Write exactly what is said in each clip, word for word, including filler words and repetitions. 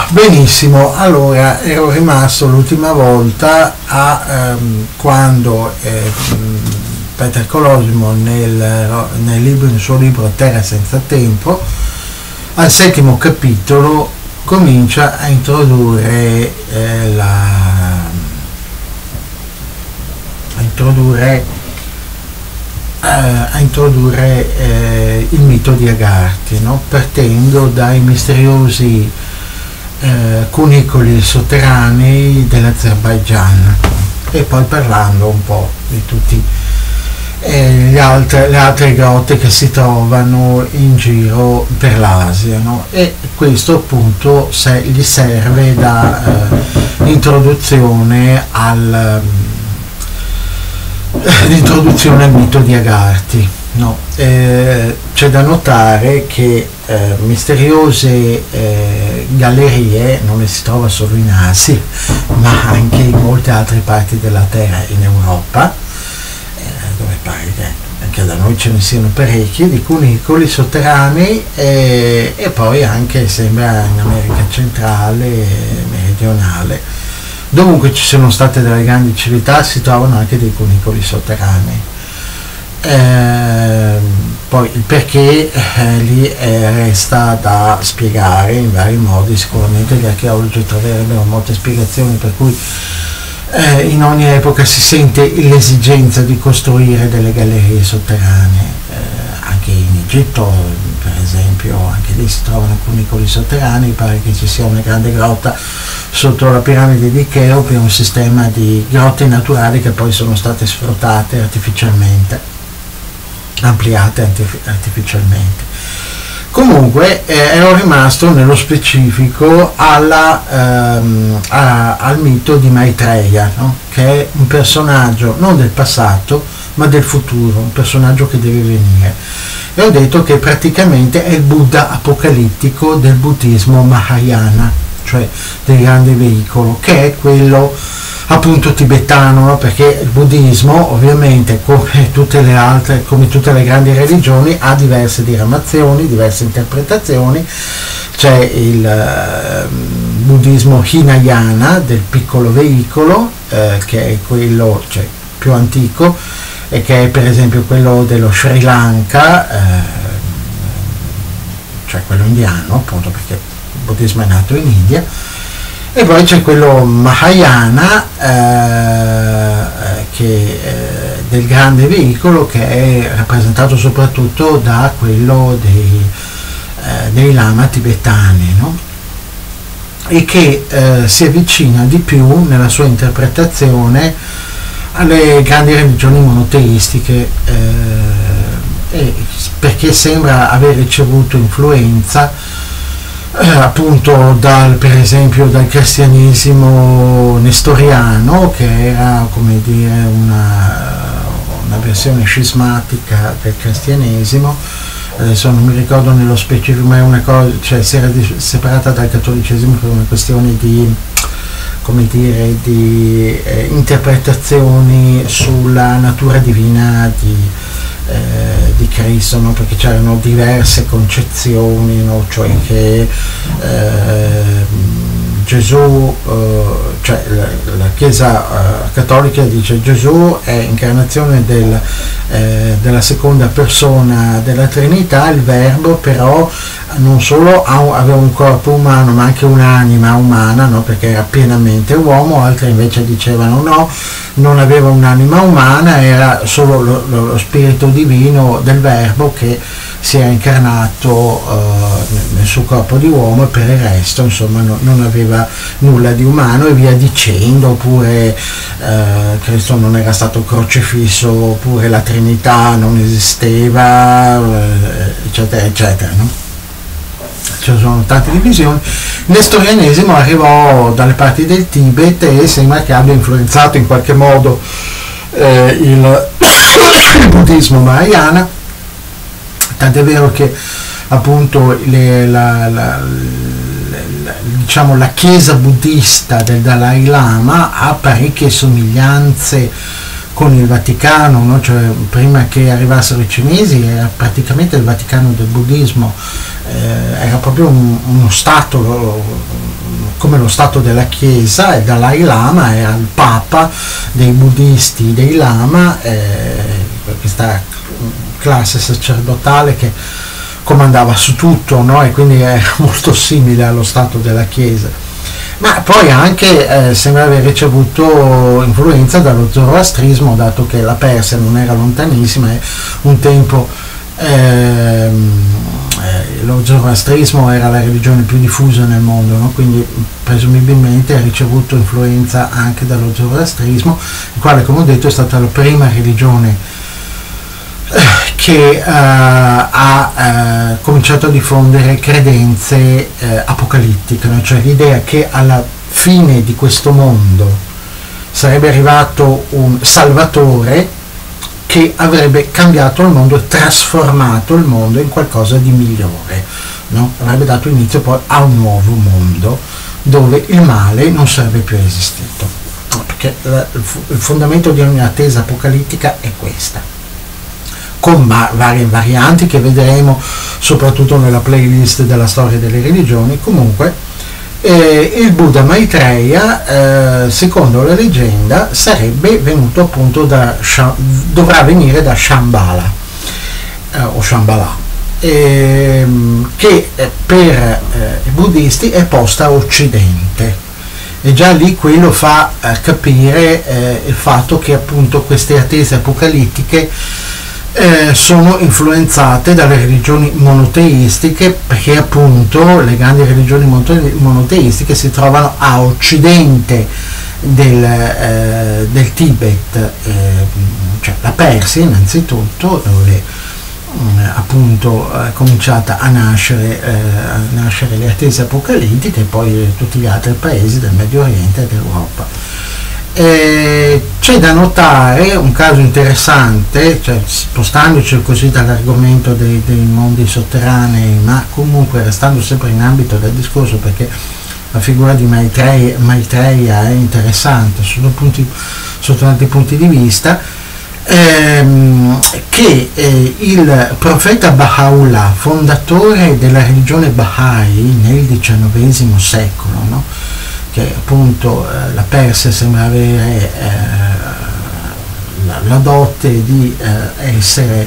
benissimo, allora ero rimasto l'ultima volta a ehm, quando eh, Peter Colosimo nel, nel, libro, nel suo libro Terra senza tempo, al settimo capitolo comincia a introdurre eh, la a introdurre eh, a introdurre eh, il mito di Agartha, no? Partendo dai misteriosi eh, cunicoli sotterranei dell'Azerbaigian e poi parlando un po' di tutti eh, le, altre, le altre grotte che si trovano in giro per l'Asia, no? E questo appunto se, gli serve da eh, introduzione al l'introduzione al mito di Agartha, no? Eh, c'è da notare che eh, misteriose eh, gallerie non le si trova solo in Asia ma anche in molte altre parti della terra, in Europa, eh, dove pare che anche da noi ce ne siano parecchi di cunicoli sotterranei, eh, e poi anche sembra in America centrale e meridionale. Dovunque ci sono state delle grandi civiltà si trovano anche dei cunicoli sotterranei. Eh, poi il perché eh, lì eh, resta da spiegare in vari modi, sicuramente gli archeologi troverebbero molte spiegazioni per cui eh, in ogni epoca si sente l'esigenza di costruire delle gallerie sotterranee, eh, anche in Egitto per esempio, anche lì si trovano cunicoli sotterranei, pare che ci sia una grande grotta sotto la piramide di Cheope, un sistema di grotte naturali che poi sono state sfruttate artificialmente, ampliate artificialmente. Comunque eh, ero rimasto nello specifico alla, ehm, a, al mito di Maitreya, no? Che è un personaggio non del passato ma del futuro, un personaggio che deve venire. E ho detto che praticamente è il Buddha apocalittico del buddismo Mahayana, cioè del grande veicolo, che è quello appunto tibetano, no? Perché il buddismo ovviamente come tutte le altre, come tutte le grandi religioni, ha diverse diramazioni, diverse interpretazioni. C'è il eh, buddismo Hinayana del piccolo veicolo, eh, che è quello cioè, più antico, e che è per esempio quello dello Sri Lanka, eh, cioè quello indiano appunto, perché il buddismo è nato in India. E poi c'è quello Mahayana, eh, che, eh, del grande veicolo, che è rappresentato soprattutto da quello dei, eh, dei lama tibetani, no? E che eh, si avvicina di più nella sua interpretazione alle grandi religioni monoteistiche, eh, e perché sembra aver ricevuto influenza eh, appunto dal, per esempio dal cristianesimo nestoriano, che era come dire una, una versione scismatica del cristianesimo. Adesso non mi ricordo nello specifico, ma è una cosa, cioè si era separata dal cattolicesimo per una questione di come dire, di eh, interpretazioni sulla natura divina di, eh, di Cristo, no? Perché c'erano diverse concezioni, no? Cioè che eh, Gesù, eh, cioè la, la Chiesa eh, cattolica dice Gesù è incarnazione del, eh, della seconda persona della Trinità, il Verbo però non solo ha, aveva un corpo umano ma anche un'anima umana, no? Perché era pienamente uomo. Altri invece dicevano no, non aveva un'anima umana, era solo lo, lo, lo spirito divino del Verbo che si è incarnato uh, nel suo corpo di uomo, e per il resto insomma no, non aveva nulla di umano, e via dicendo. Oppure uh, Cristo non era stato crocifisso, oppure la Trinità non esisteva, uh, eccetera eccetera, no? Ci sono tante divisioni. Il nestorianesimo arrivò dalle parti del Tibet e sembra che abbia influenzato in qualche modo eh, il, il buddismo Mahayana, tant'è vero che appunto le, la, la, la, diciamo, la chiesa buddista del Dalai Lama ha parecchie somiglianze con il Vaticano, no? Cioè, prima che arrivassero i cinesi era praticamente il Vaticano del buddismo, eh, era proprio un, uno stato come lo stato della Chiesa, e Dalai Lama era il papa dei buddisti, dei lama, eh, questa classe sacerdotale che comandava su tutto, no? E quindi è molto simile allo stato della Chiesa. Ma poi anche eh, sembra aver ricevuto influenza dallo zoroastrismo, dato che la Persia non era lontanissima e un tempo ehm, eh, lo zoroastrismo era la religione più diffusa nel mondo, no? Quindi presumibilmente ha ricevuto influenza anche dallo zoroastrismo, il quale, come ho detto, è stata la prima religione che uh, ha uh, cominciato a diffondere credenze uh, apocalittiche, no? Cioè l'idea che alla fine di questo mondo sarebbe arrivato un salvatore che avrebbe cambiato il mondo e trasformato il mondo in qualcosa di migliore, no? Avrebbe dato inizio poi a un nuovo mondo dove il male non sarebbe più esistito, no? Perché la, il fondamento di ogni attesa apocalittica è questa, con varie varianti che vedremo soprattutto nella playlist della storia delle religioni. Comunque eh, il Buddha Maitreya, eh, secondo la leggenda, sarebbe venuto appunto da, dovrà venire da Shambhala eh, o Shambhala, eh, che per eh, i buddisti è posta a occidente, e già lì quello fa eh, capire eh, il fatto che appunto queste attese apocalittiche Eh, sono influenzate dalle religioni monoteistiche, perché appunto le grandi religioni monoteistiche si trovano a occidente del, eh, del Tibet, eh, cioè la Persia innanzitutto, dove eh, appunto è cominciata a nascere, eh, a nascere le attese apocalittiche, e poi tutti gli altri paesi del Medio Oriente e d'Europa. Eh, c'è da notare un caso interessante, cioè, spostandoci così dall'argomento dei, dei mondi sotterranei, ma comunque restando sempre in ambito del discorso, perché la figura di Maitreya, Maitreya è interessante sotto, punti, sotto tanti punti di vista, ehm, che eh, il profeta Baha'u'llah, fondatore della religione Baha'i nel diciannovesimo secolo, no? Che appunto eh, la Persia sembra avere eh, la, la dote di eh, essere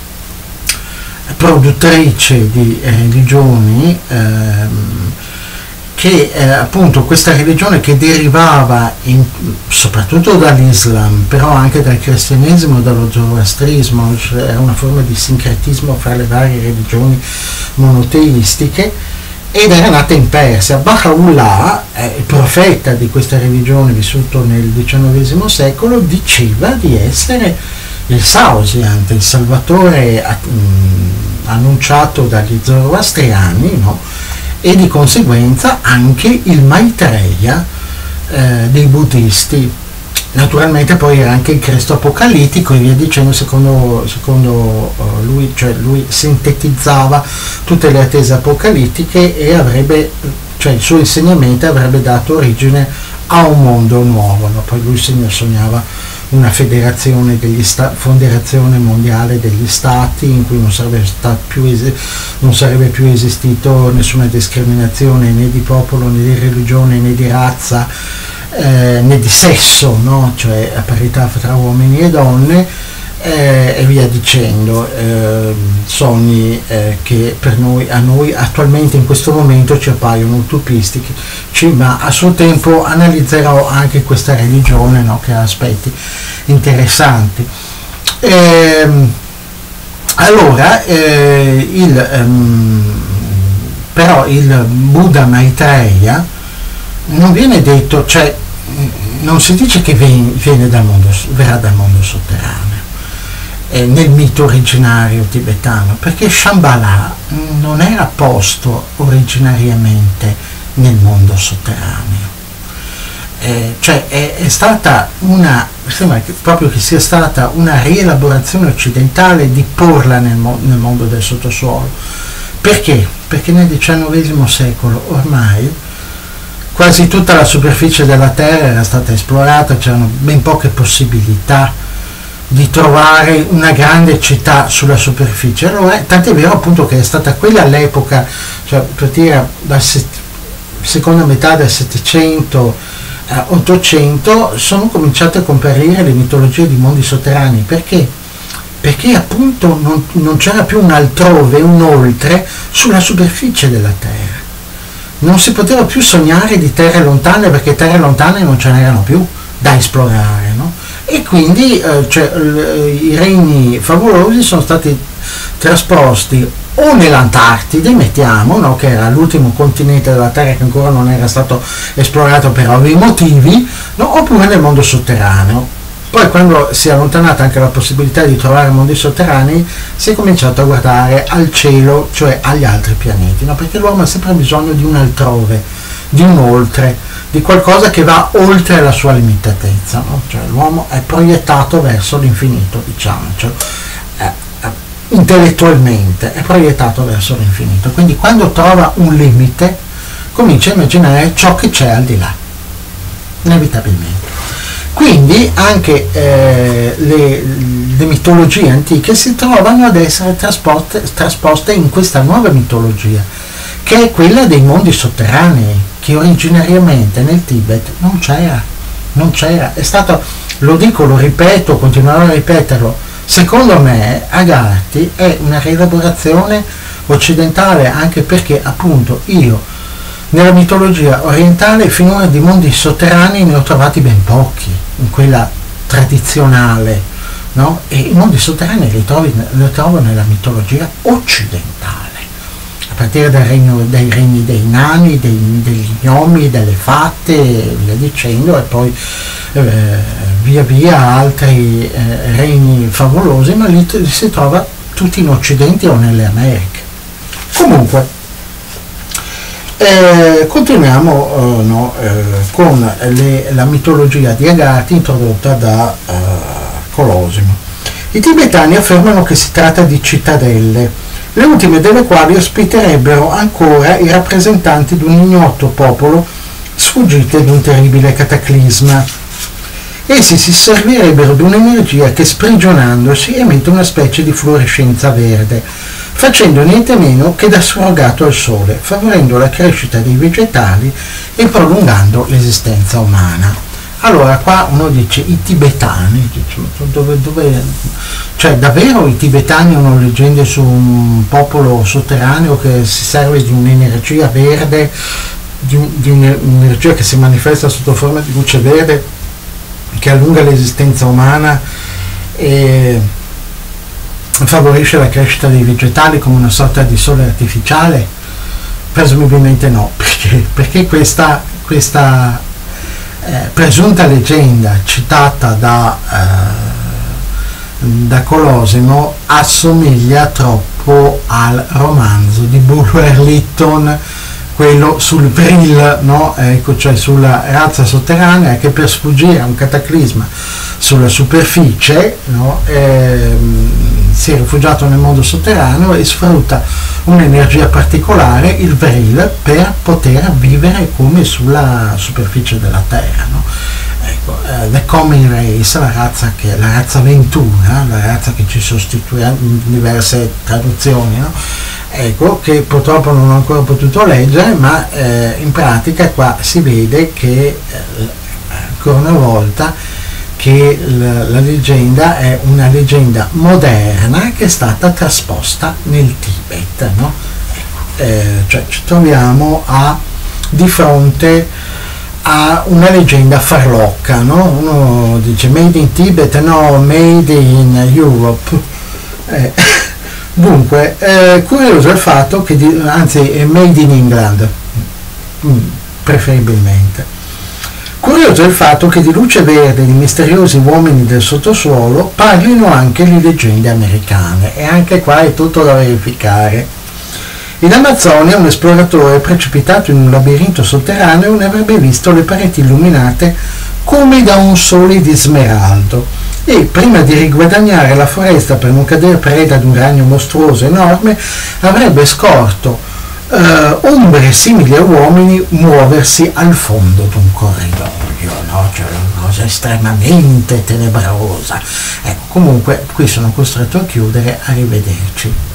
produttrice di religioni, ehm, che eh, appunto questa religione che derivava in, soprattutto dall'Islam, però anche dal cristianesimo e dallo zoroastrismo, cioè era una forma di sincretismo fra le varie religioni monoteistiche, ed era nata in Persia. Baha'u'llah, eh, il profeta di questa religione vissuto nel diciannovesimo secolo, diceva di essere il Sausiant, il salvatore mh, annunciato dagli zoroastriani, no? E di conseguenza anche il Maitreya eh, dei buddisti. Naturalmente poi era anche il Cristo apocalittico e via dicendo, secondo, secondo uh, lui, cioè lui sintetizzava tutte le attese apocalittiche, e avrebbe, cioè il suo insegnamento avrebbe dato origine a un mondo nuovo, no? Poi lui sognava una federazione degli sta- federazione mondiale degli stati, in cui non sarebbe, più es- non sarebbe più esistito nessuna discriminazione né di popolo né di religione né di razza, Eh, né di sesso, no? Cioè a parità tra uomini e donne, eh, e via dicendo, eh, sogni eh, che per noi, a noi attualmente in questo momento ci appaiono utopistici, ma a suo tempo analizzerò anche questa religione, no? Che ha aspetti interessanti. Eh, allora eh, il, ehm, però il Buddha Maitreya non viene detto, cioè non si dice che viene dal mondo, verrà dal mondo sotterraneo, eh, nel mito originario tibetano, perché Shambhala non era posto originariamente nel mondo sotterraneo, eh, cioè è, è stata una, sembra che, proprio che sia stata una rielaborazione occidentale di porla nel, mo- nel mondo del sottosuolo. Perché? Perché nel diciannovesimo secolo ormai quasi tutta la superficie della Terra era stata esplorata, c'erano ben poche possibilità di trovare una grande città sulla superficie. Allora, tant'è vero appunto che è stata quella all'epoca, cioè per dire, da seconda metà del settecento, eh, ottocento, sono cominciate a comparire le mitologie di mondi sotterranei. Perché? Perché appunto non, non c'era più un altrove, un oltre sulla superficie della Terra. Non si poteva più sognare di terre lontane, perché terre lontane non ce n'erano più da esplorare, no? E quindi eh, cioè, i regni favolosi sono stati trasposti o nell'Antartide, mettiamo, no? Che era l'ultimo continente della Terra che ancora non era stato esplorato per ovvi motivi, no? Oppure nel mondo sotterraneo. Poi, quando si è allontanata anche la possibilità di trovare mondi sotterranei, si è cominciato a guardare al cielo, cioè agli altri pianeti, no? Perché l'uomo ha sempre bisogno di un altrove, di un oltre, di qualcosa che va oltre la sua limitatezza, no? Cioè l'uomo è proiettato verso l'infinito, diciamo, cioè, eh, eh, intellettualmente è proiettato verso l'infinito, quindi quando trova un limite comincia a immaginare ciò che c'è al di là, inevitabilmente. Quindi anche eh, le, le mitologie antiche si trovano ad essere trasposte, trasposte in questa nuova mitologia, che è quella dei mondi sotterranei, che originariamente nel Tibet non c'era, non c'era, è stato, lo dico, lo ripeto, continuerò a ripeterlo, secondo me Agartha è una rielaborazione occidentale, anche perché appunto io nella mitologia orientale finora di mondi sotterranei ne ho trovati ben pochi, in quella tradizionale, no? E i mondi sotterranei li, trovi, li trovo nella mitologia occidentale, a partire dal regno, dai regni dei nani, dei, degli gnomi, delle fatte e via dicendo, e poi eh, via via altri eh, regni favolosi, ma lì si trova tutti in Occidente o nelle Americhe. Comunque Eh, continuiamo eh, no, eh, con le, la mitologia di Agartha introdotta da eh, Colosimo. I tibetani affermano che si tratta di cittadelle, le ultime delle quali ospiterebbero ancora i rappresentanti di un ignoto popolo sfuggite di un terribile cataclisma. Essi si servirebbero di un'energia che, sprigionandosi, emette una specie di fluorescenza verde, facendo niente meno che da surrogato al sole, favorendo la crescita dei vegetali e prolungando l'esistenza umana. Allora qua uno dice i tibetani, dove, dove, cioè davvero i tibetani hanno leggende su un popolo sotterraneo che si serve di un'energia verde, di, di un'energia che si manifesta sotto forma di luce verde, che allunga l'esistenza umana e favorisce la crescita dei vegetali come una sorta di sole artificiale? Presumibilmente no, perché, perché questa, questa eh, presunta leggenda citata da, eh, da Colosimo assomiglia troppo al romanzo di Bulwer Lytton, quello sul Vril, no? Ecco, cioè sulla razza sotterranea che per sfuggire a un cataclisma sulla superficie, no? ehm, si è rifugiato nel mondo sotterraneo e sfrutta un'energia particolare, il Vril, per poter vivere come sulla superficie della Terra, no? Ecco, uh, The Coming Race, la razza, che, la razza Ventura, la razza che ci sostituì in diverse traduzioni, no? Ecco, che purtroppo non ho ancora potuto leggere, ma eh, in pratica qua si vede che eh, ancora una volta che la, la leggenda è una leggenda moderna che è stata trasposta nel Tibet, no? Eh, cioè ci troviamo a, di fronte a una leggenda farlocca, no? Uno dice made in Tibet, no, made in Europe. Eh, dunque, eh, curioso il fatto che, di, anzi è made in England, mm, preferibilmente. Curioso il fatto che di luce verde e di misteriosi uomini del sottosuolo parlino anche le leggende americane, e anche qua è tutto da verificare. In Amazzonia un esploratore precipitato in un labirinto sotterraneo ne avrebbe visto le pareti illuminate come da un sole di smeraldo e, prima di riguadagnare la foresta per non cadere preda ad un ragno mostruoso enorme, avrebbe scorto Uh, ombre simili a uomini muoversi al fondo di un corridoio, no? Cioè una cosa estremamente tenebrosa. Ecco, comunque qui sono costretto a chiudere, arrivederci.